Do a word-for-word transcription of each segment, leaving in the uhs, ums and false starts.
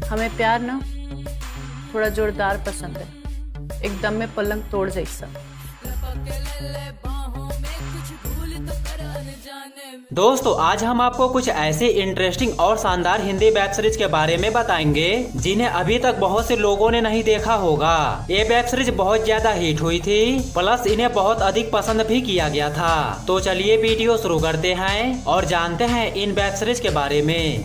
हमें प्यार ना थोड़ा जोरदार पसंद है, एकदम में पलंग तोड़ जैसा। दोस्तों आज हम आपको कुछ ऐसे इंटरेस्टिंग और शानदार हिंदी वेब सीरीज के बारे में बताएंगे जिन्हें अभी तक बहुत से लोगों ने नहीं देखा होगा। ये वेब सीरीज बहुत ज्यादा हिट हुई थी, प्लस इन्हें बहुत अधिक पसंद भी किया गया था। तो चलिए वीडियो शुरू करते हैं और जानते हैं इन वेब सीरीज के बारे में।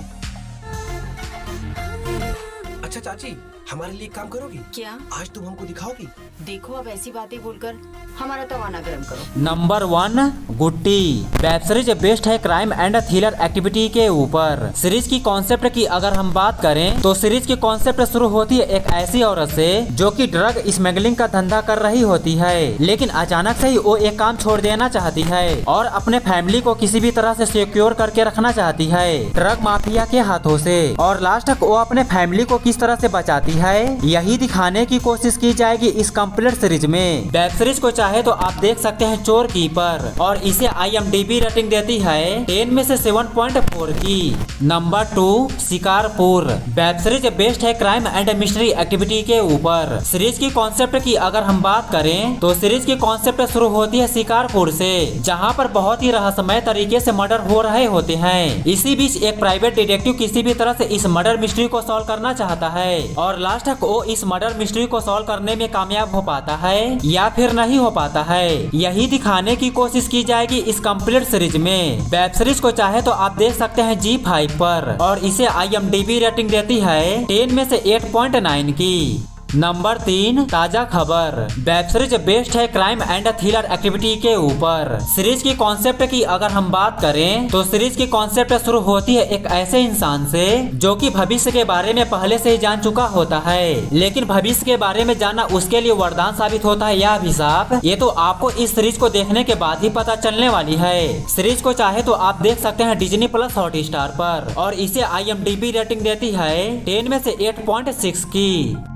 अच्छा चाची, हमारे लिए काम करोगी क्या? आज तुम हमको दिखाओगी? देखो अब ऐसी बातें बोलकर हमारा तवाना गर्म करो। नंबर वन, गुट्टी। वेब सीरीज बेस्ड है क्राइम एंड थ्रिलर एक्टिविटी के ऊपर। सीरीज की कॉन्सेप्ट की अगर हम बात करें तो सीरीज की कॉन्सेप्ट शुरू होती है एक ऐसी औरत से जो कि ड्रग स्मगलिंग का धंधा कर रही होती है, लेकिन अचानक से ही वो एक काम छोड़ देना चाहती है और अपने फैमिली को किसी भी तरह से सिक्योर करके रखना चाहती है ड्रग माफिया के हाथों से। और लास्ट तक वो अपने फैमिली को किस तरह से बचाती है यही दिखाने की कोशिश की जाएगी इस कंप्लीट सीरीज में। वेब सीरीज को चाहे तो आप देख सकते हैं चोर कीपर, और इसे I M D B rating देती है टेन में से सेवन पॉइंट फोर की। Number two, Shikarpur. Web series based है क्राइम एंड मिस्ट्री एक्टिविटी के ऊपर। सीरीज की कॉन्सेप्ट की अगर हम बात करें तो सीरीज की कॉन्सेप्ट शुरू होती है शिकारपुर से, जहां पर बहुत ही रहस्यमय तरीके से मर्डर हो रहे होते हैं। इसी बीच एक प्राइवेट डिटेक्टिव किसी भी तरह से इस मर्डर मिस्ट्री को सॉल्व करना चाहता है और लास्ट तक वो इस मर्डर मिस्ट्री को सॉल्व करने में कामयाब हो पाता है या फिर नहीं हो पाता है, यही दिखाने की कोशिश की जाएगी इस कंप्लीट सीरीज में। वेब सीरीज को चाहे तो आप देख सकते हैं जी फाइव पर, और इसे I M D B rating देती है टेन में से एट पॉइंट नाइन की। नंबर तीन, Taaza Khabar. Web series based है क्राइम एंड थ्रिलर एक्टिविटी के ऊपर। सीरीज की कॉन्सेप्ट की अगर हम बात करें तो सीरीज की कॉन्सेप्ट शुरू होती है एक ऐसे इंसान से जो कि भविष्य के बारे में पहले से ही जान चुका होता है, लेकिन भविष्य के बारे में जानना उसके लिए वरदान साबित होता है या अभिशाप, ये तो आपको इस सीरीज को देखने के बाद ही पता चलने वाली है। सीरीज को चाहे तो आप देख सकते हैं डिज्नी प्लस हॉटस्टार पर, और इसे I M D B rating देती है टेन में से एट पॉइंट सिक्स की।